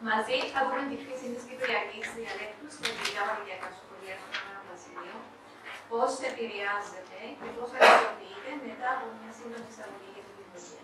Μαζί θα δούμε τη χρήση της κυπριακής διαλέκτου στα ελληνικά βαριακά σχολεία του Ηνωμένου Βασιλείου, πώς επηρεάζεται και πώς αξιοποιείται μετά από μια σύντομη εισαγωγή για την βιβλιογραφία.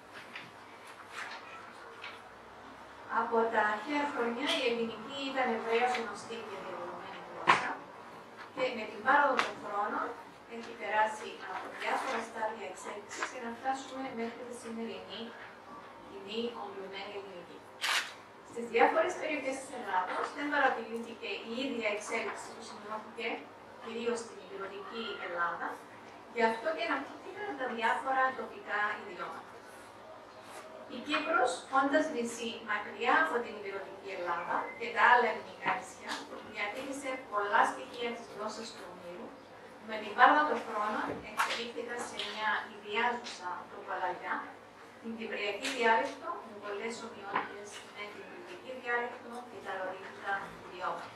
Από τα αρχαία χρόνια η ελληνική ήταν ευρέως γνωστή και διαδεδομένη γλώσσα και με την πάροδο των χρόνων έχει περάσει από διάφορα στάδια εξέλιξης για να φτάσουμε μέχρι τη σημερινή κοινή ομιλουμένη ελληνική. Στις διάφορες περιοχές της Ελλάδος δεν παρατηρήθηκε η ίδια εξέλιξη που σημειώθηκε κυρίως στην ηπειρωτική Ελλάδα, γι' αυτό και αναπτύχθηκαν τα διάφορα τοπικά ιδιώματα. Η Κύπρος, όντας νησί μακριά από την ηπειρωτική Ελλάδα και τα άλλα ελληνικά νησιά, διατήρησε πολλά στοιχεία της γλώσσας του Ομήρου, με την πάροδο των χρόνων εξελίχθηκαν σε μια ιδιάζουσα τροπολαγιά, την κυπριακή διάλεκτο με πολλές ομοιότητες με την κυπριακή διάλεκτο και τα ρωρίτικα ιδιώματα.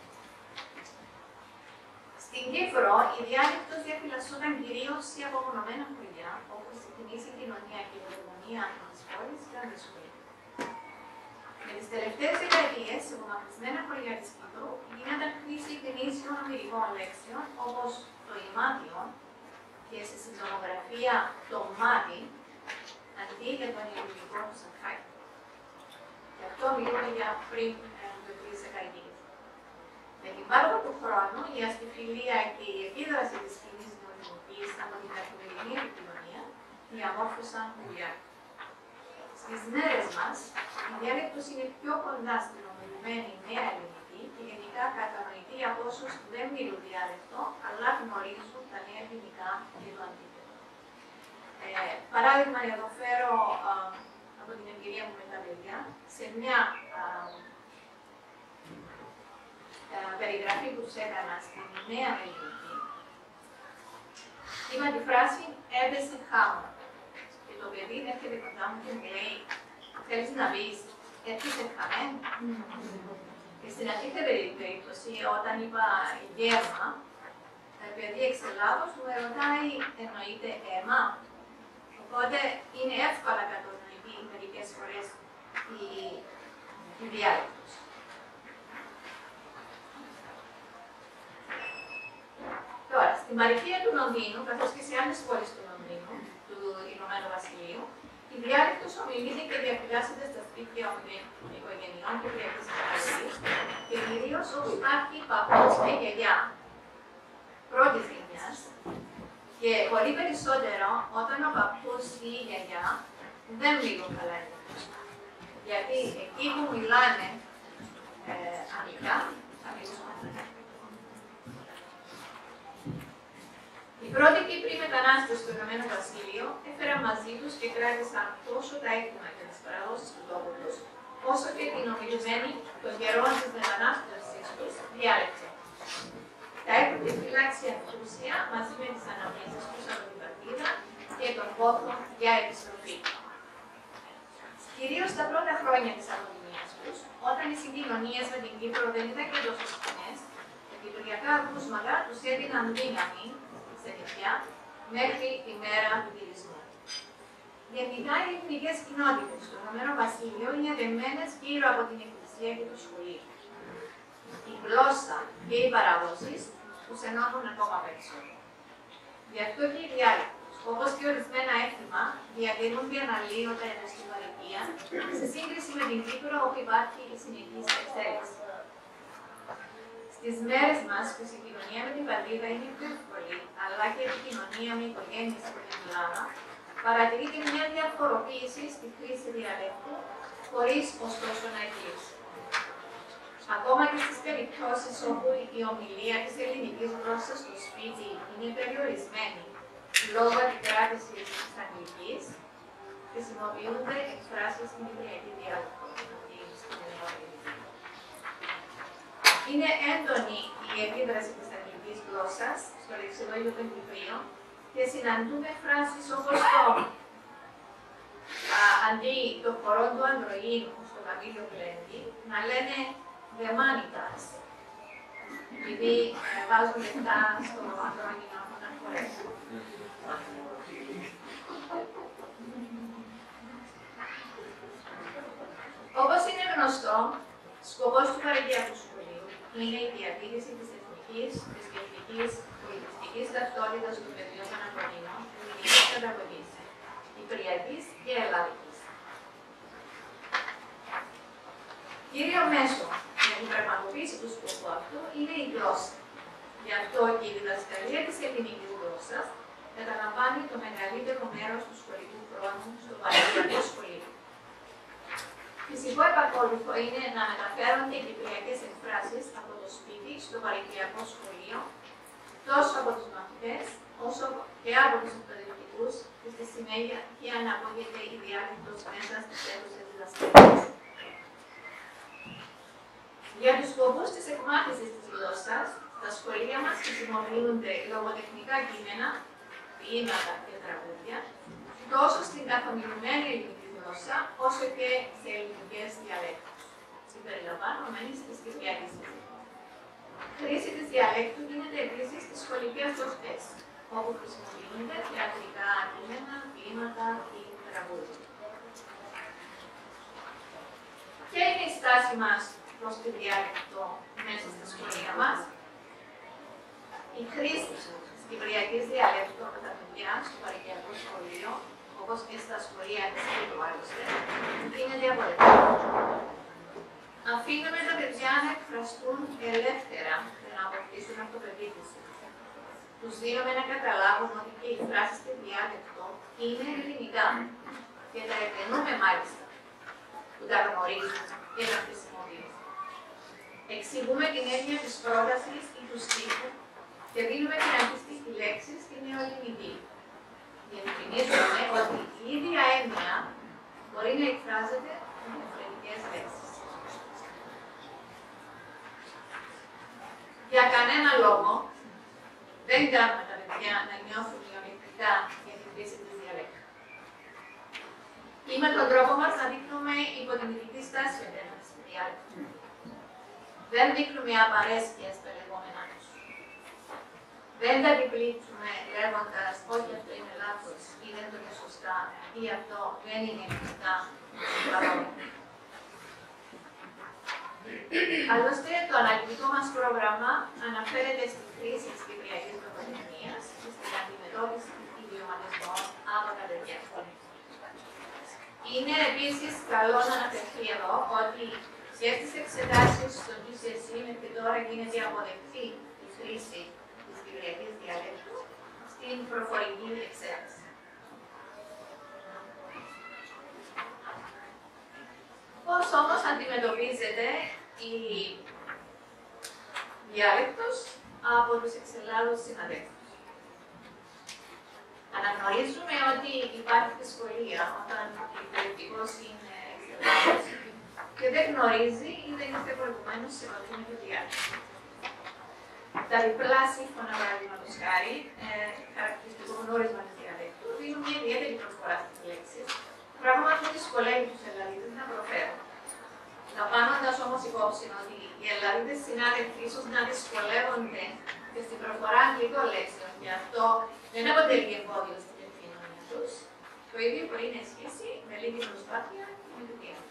Στην Κύπρο, η διάλεκτος διαφυλασσόταν κυρίως σε απομονωμένα χωριά, όπως η κοινή κοινωνία και η δεδομονία της πόλης ήταν δύσκολη. Με τις τελευταίες δεκαετίες, σε απομακρυσμένα χωριά της Κύπρου, γίνονταν χρήση γνήσιων ομηρικών λέξεων, όπως το ημάτιον και σε συντομογραφία το μάτι, αντί για τον ιερουργικό σακάκι. Γι' αυτό μιλούμε για πριν 2-3 δεκαετίες. Με την πάροδο του χρόνου, η αστιφιλία και η επίδραση της κοινής νοημικής από την καθημερινή επικοινωνία διαμόρφωσαν τη διάλεκτο. Στις μέρες μας, η διάλεκτος είναι πιο κοντά στην ομιλουμένη νέα ελληνική και γενικά κατανοητή από όσους δεν μιλούν διάλεκτο, αλλά γνωρίζουν τα νέα ελληνικά και το αντίθετο. Παράδειγμα, εδώ φέρω από την εμπειρία μου με τα παιδιά, σε μια περιγραφή που τους έκανα στην νέα ελληνική, είπα τη φράση «έπεσε χάμω». Και το παιδί έρχεται κοντά μου και μου λέει «Θέλεις να πεις, έπεσε χαμένο». Και στην αντίθετη περίπτωση, όταν είπα «γέρμα», το παιδί εξ Ελλάδος μου ρωτάει «εννοείται αίμα». Οπότε είναι εύκολα κατανοητή μερικές φορές η διάλεκτος. Τώρα, στην παροικία του Λονδίνου, καθώς και σε άλλες πόλεις του Λονδίνου, του Ηνωμένου Βασιλείου, η διάλεκτος ομιλείται και διαφυλάσσεται στα σπίτια των οικογενειών και κυπριακής καταγωγής και κυρίως όπου υπάρχει παππούς και γιαγιά πρώτης γενιάς και πολύ περισσότερο όταν ο παππούς ή η γιαγιά δεν μιλούν καλά ελληνικά. Γιατί εκεί που μιλάνε αγγλικά, θα μιλήσουν αγγλικά. Οι πρώτοι Κύπροι μετανάστες στο Ηνωμένο Βασίλειο έφεραν μαζί τους και κράτησαν τόσο τα έθιμα και τις παραδόσεις του τόπου τους, όσο και την ομιλουμένη των καιρών της μετανάστευσης τους διάλεκτο. Τα έχουν φυλάξει αυτούσια μαζί με τις αναμνήσεις τους από την πατρίδα και τον πόθο για επιστροφή. Κυρίως τα πρώτα χρόνια της αποδημίας τους, όταν οι συγκοινωνίες με την Κύπρο δεν ήταν και τόσο συχνές, τα κυπριακά ακούσματα τους έδιναν δύναμη σε νησιά μέχρι τη μέρα του τουρισμού. Γενικά, οι εθνικές κοινότητες του Ηνωμένου Βασιλείου είναι δεμένες γύρω από την εκκλησία και το σχολείο. Η γλώσσα και οι παραδόσεις τους ενώνουν ακόμα περισσότερο. Γι' αυτό και η διάλεκτος, όπως και ορισμένα έθιμα, διατηρούνται αναλύωτα ενώ στην παροικία, σε σύγκριση με την Κύπρο όπου υπάρχει η συνεχής εξέλιξη. Στις μέρες μας, που η συγκοινωνία με την πατρίδα είναι πιο εύκολη, αλλά και η επικοινωνία με οικογένειες από την Ελλάδα, παρατηρείται μια διαφοροποίηση στη χρήση διαλέκτου, χωρίς ωστόσο να εκλείψει. Ακόμα και στις περιπτώσεις όπου η ομιλία της ελληνικής γλώσσας στο σπίτι είναι περιορισμένη λόγω αντικράτησης της αγγλικής, χρησιμοποιούνται εκφράσεις στην κυπριακή διάλεκτο. Είναι έντονη η επίδραση της αγγλικής γλώσσας στο λεξιλόγιο των Κυπρίων και συναντούμε φράσεις όπως το αντί το χορό του Ανδροήνου στο Καμίλιο Πλέντη να λένε the manitas, επειδή βάζουν λεφτά στο Ανδροήνο να χορεύουν. Όπως είναι γνωστό, Σκοπός του παροικιακού σχολείου είναι η διατήρηση της εθνικής, θρησκευτικής, πολιτιστικής ταυτότητας του παιδιού των Ακρονίνων, ελληνικής καταγωγής, κυπριακής και ελλαδικής. Κύριο μέσο για την πραγματοποίηση του σκοπού αυτού είναι η γλώσσα. Γι' αυτό και η διδασκαλία της ελληνικής γλώσσας καταλαμβάνει το μεγαλύτερο μέρος του σχολικού χρόνου στο παροικιακό σχολείο. Φυσικό επακόλουθο είναι να μεταφέρονται οι κυπριακές εκφράσεις από το σπίτι στο παροικιακό σχολείο, τόσο από τους μαθητές, όσο και από τους εκπαιδευτικούς, και στη συνέχεια να ακούγεται η διάλεκτος μέσα στις αίθουσες διδασκαλίας. Για τους σκοπούς της εκμάθησης της γλώσσας, στα σχολεία μας χρησιμοποιούνται λογοτεχνικά κείμενα, ποίηματα και τραγούδια, τόσο στην καθομιλουμένη ελληνική γλώσσα, όσο και σε ελληνικές διαλέκτους, συμπεριλαμβανομένης της κυπριακής. Χρήση της διαλέκτου γίνεται επίσης στις σχολικές δοστές, όπου χρησιμοποιούνται θεατρικά κείμενα, ποίηματα ή τραγούδια. Ποια είναι η στάση μας προς τη διάλεκτο μέσα στα σχολεία μας? Η χρήση της κυπριακής διαλέκτου από τα παιδιά στο παροικιακό σχολείο, όπως και στα σχολεία της Κύπρου άλλωστε, είναι διαφορετική. Αφήνουμε τα παιδιά να εκφραστούν ελεύθερα και να αποκτήσουν αυτοπεποίθηση. Τους δίνουμε να καταλάβουν ότι και οι φράσεις στη διάλεκτο είναι ελληνικά και τα επενούμε μάλιστα, που τα γνωρίζουν και τα χρησιμοποιούν. Εξηγούμε την έννοια της πρότασης ή του στίχου και δίνουμε την αντίστοιχη λέξη στη νεοελληνική. Διευκρινίζουμε ότι η ίδια έννοια μπορεί να εκφράζεται με διαφορετικές λέξεις. Για κανένα λόγο δεν κάνουμε τα παιδιά να νιώθουν μειονεκτικά για τη χρήση της διαλέκτου. Ή με τον τρόπο μας να δείχνουμε υποτιμητική στάση απέναντι στη διάλεκτο. Δεν δείχνουμε απαρέσκεια στα λεγόμενά τους. Δεν τα επιπλήξουμε λέγοντας όχι αυτό είναι λάθος ή δεν το είναι σωστά ή αυτό δεν είναι σωστά παρόμοιο. Άλλωστε, το αναλυτικό μας πρόγραμμα αναφέρεται στη χρήση της κυπριακής λογοτεχνίας και στην αντιμετώπιση ιδιωματισμών από τα παιδιά. Είναι επίσης καλό να αναφερθεί εδώ ότι και στις εξετάσεις στο GCSE μέχρι τώρα γίνεται αποδεκτή η χρήση της κυπριακής διαλέκτου στην προφορική εξέταση. Πώς όμως αντιμετωπίζεται η διάλεκτος από τους εξελάδους συναδέλφους? Αναγνωρίζουμε ότι υπάρχει δυσκολία όταν ο εκπαιδευτικός είναι εξελάδος και δεν γνωρίζει ή δεν είστε προηγουμένως σε επαφή με τη διάλεκτο. Τα διπλά σύμφωνα, παραδείγματος χάρη, χαρακτηριστικό γνώρισμα της διαλέκτου, δίνουν μια ιδιαίτερη προσφορά στις λέξεις, πράγμα που δυσκολεύει τους Ελλαδίτες να προφέρουν. Λαμβάνοντας όμως υπόψη ότι οι Ελλαδίτες συνάδελφοι ίσως να δυσκολεύονται και στην προφορά αγγλικών λέξεων, γι' αυτό δεν αποτελεί εμπόδιο στην επικοινωνία τους, το ίδιο μπορεί να ισχύσει με λίγη προσπάθεια και με δουλειά.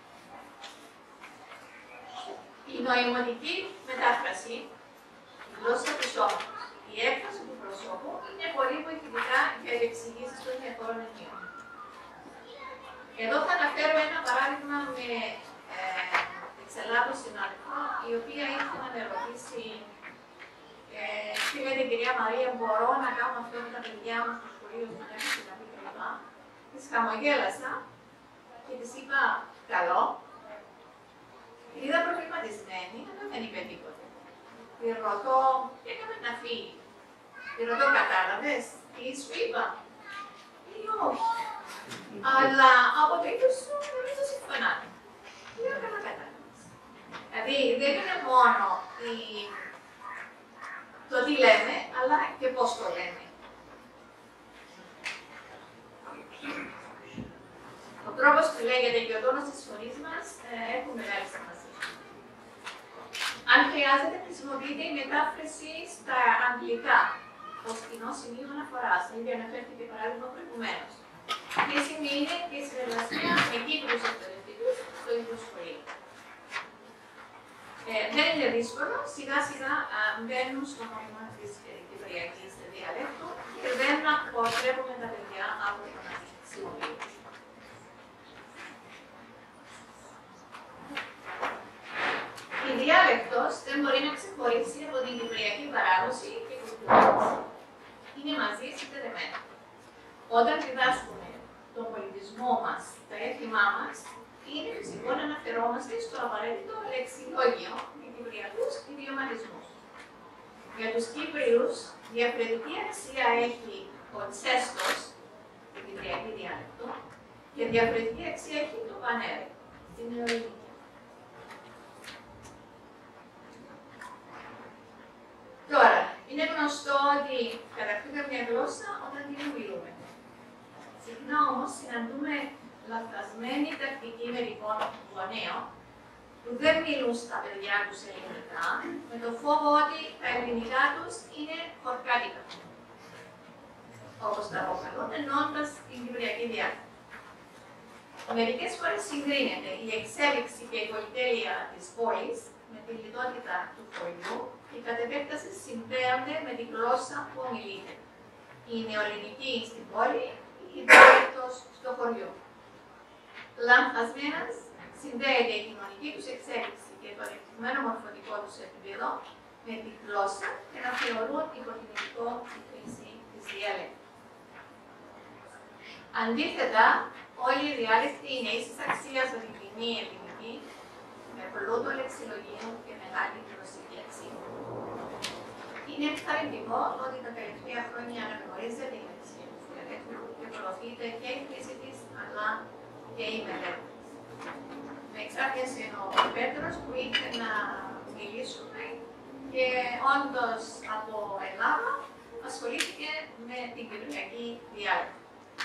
Η νοηματική μετάφραση, η γλώσσα του σώματος, η έκφραση του προσώπου είναι πολύ βοηθητικά για τις εξηγήσεις των διαφόρων ενιών. Εδώ θα αναφέρω ένα παράδειγμα με εξελάδος συνάδελφο, η οποία ήθελε να με ρωτήσει τι λέτε κυρία Μαρία, μπορώ να κάνω αυτό με τα παιδιά μου στο σχολείο στην έκθεση να πει κλπ. Της χαμογέλασα και της είπα καλό. Την είδα προβληματισμένη, αλλά δεν είπε τίποτα. Τη ρωτώ, τι έκαμε να φύγει. Τη ρωτώ, κατάλαβες, τι σου είπα. Ή όχι. Αλλά από το ίδιο σου νομίζω συμφωνάτε. Λέω, καλά κατάλαβες. Δηλαδή, δεν είναι μόνο το τι λέμε, αλλά και πώς το λέμε. Ο τρόπος που λέγεται και ο τόνος της φωνής μας έχουν μεγάλη σημασία. Αν χρειάζεται, χρησιμοποιείται η μετάφραση στα αγγλικά ως κοινό σημείο αναφοράς, ήδη αναφέρθηκε παράδειγμα προηγουμένως. Χρήσιμη είναι και η συνεργασία με Κύπρους εκπαιδευτικούς στο ίδιο σχολείο. δύσκολο, σιγά σιγά μπαίνουν στο νόημα της κυπριακής διαλέκτου και δεν αποτρέπουμε τα παιδιά από το να χρησιμοποιούν. Η διάλεκτος δεν μπορεί να ξεχωρίσει από την κυπριακή παράδοση και κουλτούρα της. Είναι μαζί συνδεδεμένα. Όταν διδάσκουμε τον πολιτισμό μας, τα έθιμά μας, είναι φυσικό να αναφερόμαστε στο απαραίτητο λεξιλόγιο με κυπριακούς ιδιωματισμούς. Για τους Κύπριους, διαφορετική αξία έχει ο τσέστος, την κυπριακή διάλεκτο, και διαφορετική αξία έχει το πανέρι, την νεοελληνική. Τώρα, είναι γνωστό ότι κατακτούμε μια γλώσσα όταν την μιλούμε. Συχνά όμως συναντούμε λαθασμένη τακτική μερικών γονέων που δεν μιλούν στα παιδιά τους ελληνικά, με το φόβο ότι τα ελληνικά τους είναι χορκάτικα, όπως τα αποκαλούν, εννοώντας την κυπριακή διάλεκτο. Μερικές φορές συγκρίνεται η εξέλιξη και η πολυτέλεια της πόλης με τη λιτότητα του χωριού και κατ' επέκταση συνδέονται με τη γλώσσα που ομιλείται. Η νεοελληνική στην πόλη, η διάλεκτος στο χωριό. Λανθασμένας συνδέεται η κοινωνική τους εξέλιξη και το ανεπτυγμένο μορφωτικό τους επίπεδο με τη γλώσσα και να θεωρούν υποτιμητικό τη χρήση της διαλέκτου. Αντίθετα, όλοι οι διάλεκτοι είναι ίσης αξίας με την κοινή ελληνική, με πλούτο λεξιλογίου και μεγάλη γλωσσική αξία. Είναι ενθαρρυντικό ότι τα τελευταία χρόνια αναγνωρίζεται η αξία του διαλέκτου και προωθείται και η χρήση της, αλλά και η μελέτη. Με εξάρτηση ο Πέτρος που ήρθε να μιλήσουμε και όντως από Ελλάδα ασχολήθηκε με την κυπριακή διάλεκτο.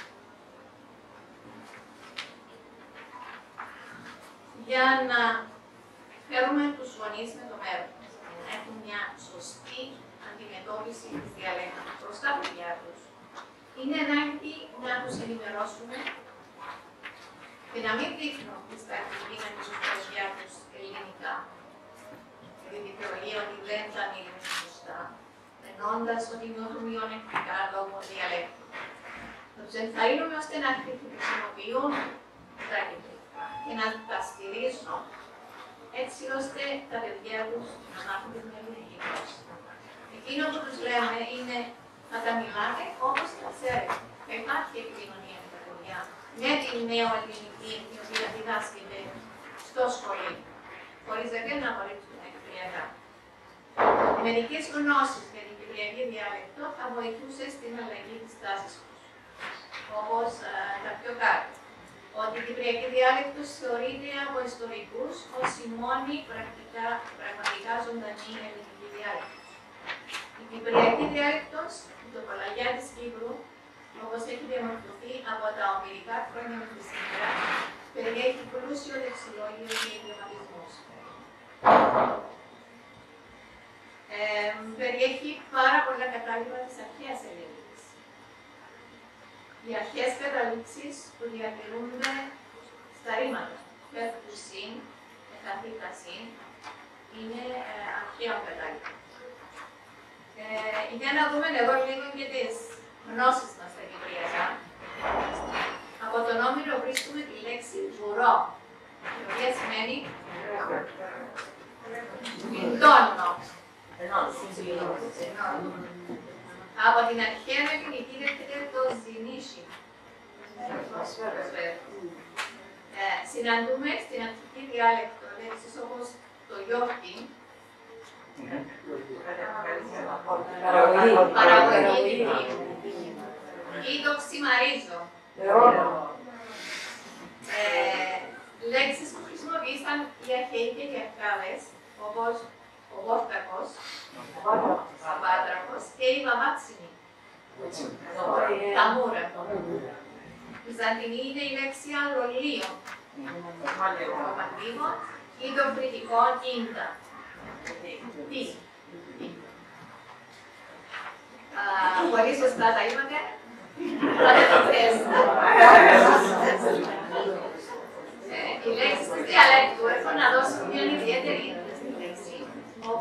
Για να φέρουμε τους γονείς με το μέρος μας, να έχουν μια σωστή αντιμετώπιση της διαλέκτου προς τα παιδιά τους, είναι ανάγκη να τους ενημερώσουμε και να μην δείχνουν τη στρατηγική με τους παιδιά τους ελληνικά, με τη δικαιολογία ότι δεν τα μιλούν σωστά, εννοώντας ότι νιώθουν μειονεκτικά λόγω διαλέκτου. Να τους ενθαρρύνουμε ώστε να χρησιμοποιούν τα κυπριακά και να τα στηρίζουν έτσι ώστε τα παιδιά τους να μάθουν την ελληνική γλώσσα. Εκείνο που τους λέμε είναι να τα μιλάνε όπως τα ξέρετε. Θα υπάρχει επικοινωνία με τα παιδιά, με την νεοελληνική, η οποία διδάσκεται στο σχολείο, χωρίς δεν να απορρίψουν τα κυπριακά. Οι μερικές γνώσεις για την κυπριακή διάλεκτο θα βοηθούσε στην αλλαγή της τάσης τους, όπως τα πιο κάτω. Ότι η κυπριακή διάλεκτος θεωρείται από ιστορικούς ως η μόνη πραγματικά ζωντανή ελληνική διάλεκτος. Η κυπριακή διάλεκτος, η τοπολογία της Κύπρου, όπως έχει διαμορφωθεί από τα ομηρικά χρόνια μέχρι σήμερα, περιέχει πλούσιο λεξιλόγιο και ιδιωματισμούς. Περιέχει πάρα πολλά κατάλοιπα της αρχαίας ελληνικής. Οι αρχαίες καταλήξεις που διατηρούνται στα ρήματα, πέφτου συν, καθήτα συν, είναι αρχαία κατάλοιπα. Για να δούμε εδώ λίγο και τις γνώσεις μας στα κυπριακά. Από τον όμηρο βρίσκουμε τη λέξη βουρό, η οποία σημαίνει τόνο. Από την αρχαία ελληνική δέχεται το ζηνίσι. Συναντούμε στην αρχική διάλεκτο λέξεις όπως το γιόρτι, παραγωγή ή το ξημαρίζω. Λέξεις που χρησιμοποιήσαν οι αρχαίοι και οι αρχάδες, όπως ο βόρτακος, ο πάτρακος και η βαβάτσινη, τα μούρα. Βυζαντινή είναι η λέξη αλλολείο, το μαντίβο ή το κριτικό κίντα. Τι. Πολύ σωστά τα είπατε. Οι λέξεις του διαλέκτου έχουν να δώσουν μια ιδιαίτερη ένταση στη λέξη,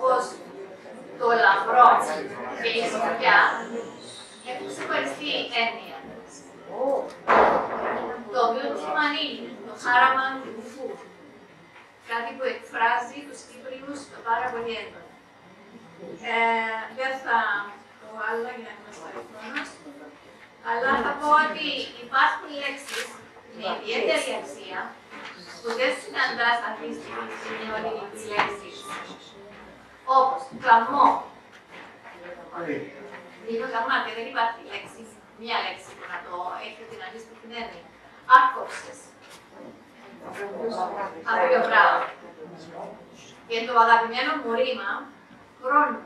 χάραμα του κουφού. Κάτι που εκφράζει τους Κύπριους πάρα πολύ έντονα. Δεν θα πω άλλα για να είμαστε αριθμόνος, αλλά θα πω ότι υπάρχουν λέξεις με ιδιαίτερη αξία που δεν συναντάς αυτή τη στιγμή στην νεοελληνική λέξη, όπως καμό. Είναι καμά και δεν υπάρχει λέξη, μία λέξη που να το έχει την αντίστοιχη έννοια. Άκοψες. Αγίο πράγμα. Και το αγαπημένο μου ρήμα, χρόνου.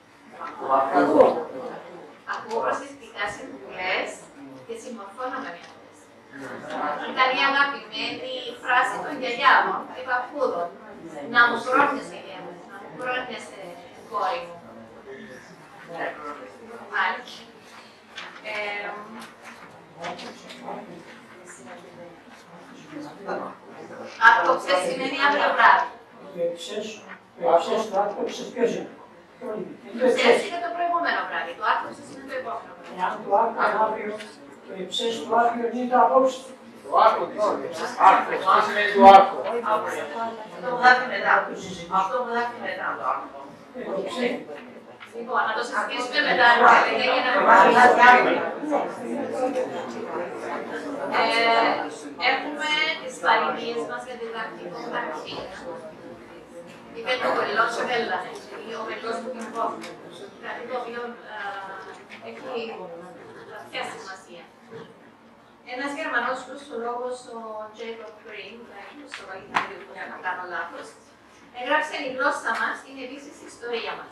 Ακούω προσεκτικά συμβουλές και συμμορφώνομαι με αυτές. Ήταν η αγαπημένη φράση των γιαγιάδων, των παππούδων. Να μου πρόγνεσαι, γέμος, να μου πρόγνεσαι, κόρη μου. Μάλιστα. Άκοψες σημαίνει αύριο βράδυ. Το ψες είναι το προηγούμενο βράδυ, το άκοψες είναι το επόμενο βράδυ. Εάν το άκοψες αύριο, το ψες το αύριο είναι το απόψε. Το άκο τι σημαίνει το άκο. Αυτό που δάχει μετά, αυτό που δάχει μετά το άκο. Λοιπόν, να το συζητήσουμε μετά, για να έχουμε τις παροιμίες μας για διδακτικό χαρακτήρα. Είπε το κολλός ο Βέλλανες, ή ο βελός του Κιμπόφου. Κάτι το οποίο έχει βαθιά σημασία. Ένας Γερμανός φυσιολόγος, ο Jacob Grimm, στο Βαγγελάριο που να κάνω λάθος, έγραψε η γλώσσα μας, είναι επίσης η ιστορία μας.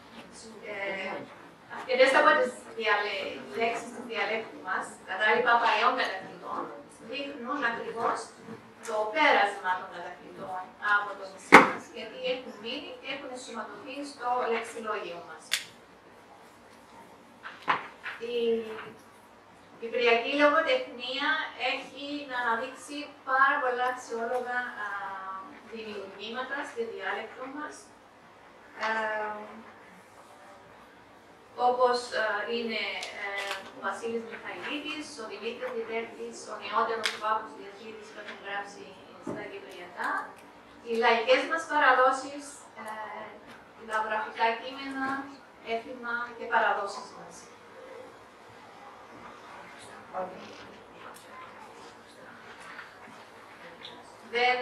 Αρκετές από τις λέξεις του διαλέκτου μας, κατάλοιπα παλαιών κατακτητών, δείχνουν ακριβώς το πέρασμα των κατακτητών από το νησί μας, γιατί έχουν μείνει και έχουν ενσωματωθεί στο λεξιλόγιο μας. Η κυπριακή λογοτεχνία έχει να αναδείξει πάρα πολλά αξιόλογα δημιουργήματα στη διάλεκτο μας, όπως είναι ο Βασίλης Μιχαηλίδης, ο Δημήτρης Διδέρτης, ο νεότερος Πάπος Διαχείρης που έχουν γράψει στα κυπριακά, οι λαϊκές μας παραδόσεις, τα γραφικά κείμενα, έθιμα και παραδόσεις μας. Δεν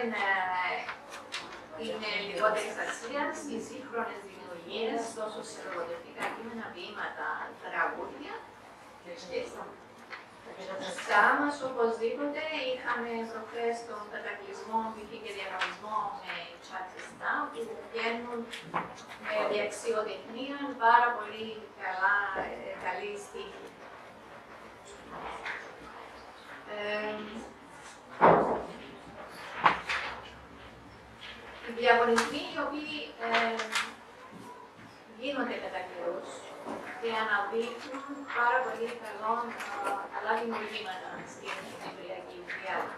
είναι λιγότερης αξίας οι σύγχρονες δημιουργίες, τόσο σε λογοτεχνικά κείμενα, ποίηματα, τραγούδια. Στα μας, οπωσδήποτε, είχαμε προχθές τον κατακλυσμό, π.χ. και διαγωνισμό με τσατσιστά, που βγαίνουν με διαξιοτεχνία, πάρα πολύ καλή στίχη. Οι διαγωνισμοί οι οποίοι γίνονται κατά καιρούς και αναδείχνουν πάρα πολύ καλά δημιουργήματα στην κυπριακή διάλογο.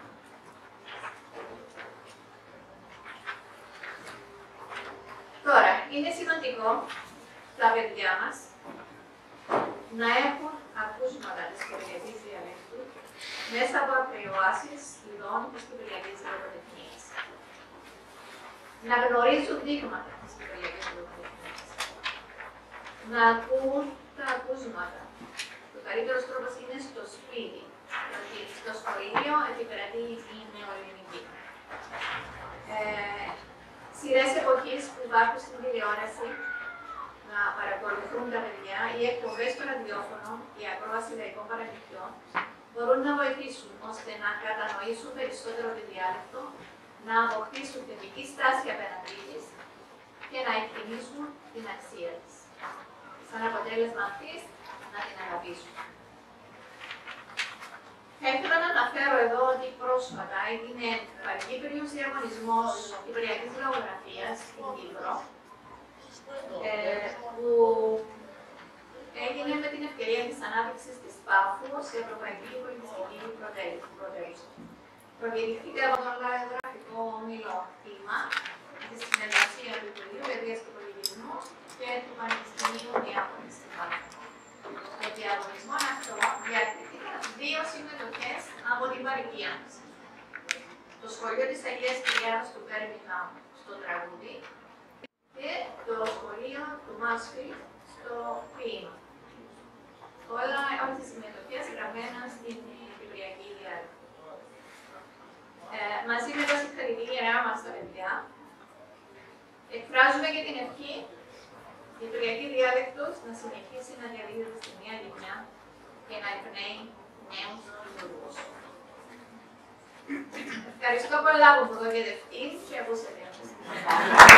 Τώρα, είναι σημαντικό τα παιδιά μας να έχουν ακούσματα της κυπριακής διαλέκτου μέσα από ακροάσεις ειδών της κυπριακής λογοτεχνίας. Να γνωρίζουν δείγματα της κυπριακής λογοτεχνίας. Να ακούν τα ακούσματα. Ο καλύτερος τρόπος είναι στο σπίτι, γιατί στο σχολείο επικρατεί η νεοελληνική. Σειρές εποχής που υπάρχουν στην τηλεόραση να παρακολουθούν τα παιδιά, οι εκπομπές στο ραδιόφωνο, η ακρόαση λαϊκών παραμυθιών, μπορούν να βοηθήσουν ώστε να κατανοήσουν περισσότερο τη διάλεκτο, να αποκτήσουν θετική στάση απέναντί της και να εκτιμήσουν την αξία της. Σαν αποτέλεσμα αυτής, να την αγαπήσουν. Θα ήθελα να αναφέρω εδώ ότι πρόσφατα έγινε Παγκύπριος Διαγωνισμός Κυπριακής Λογογραφίας στην Κύπρο, που έγινε με την ευκαιρία της ανάπτυξης της Πάφου σε ευρωπαϊκή πολιτιστική πρωτεύουσα. Προκηρύχθηκε από τον Λαογραφικό Όμιλο Θήμα, τη συνεργασία του Υπουργείου Παιδείας και Πολιτισμού και του Πανεπιστημίου Νεάπολης στην Πάφου. Στο διαγωνισμό αυτό διακρίθηκαν 2 συμμετοχές από την παροικία μας. Το το σχολείο της Αγίας Τριάδας του Μπέρμιγχαμ στο τραγούδι και το σχολείο του Μάσφιλντ στο ποίημα. Όλες τις συμμετοχές γραμμένα στην κυπριακή διάλεκτο. Μαζί με τα συγχαρητήριά μας στα παιδιά, εκφράζουμε και την ευχή η κυπριακή διάλεκτος να συνεχίσει να διαδίδεται στη νέα γενιά και να εμπνέει νέους λειτουργούς. Ευχαριστώ πολλά που μου δώσετε και ακούσατε.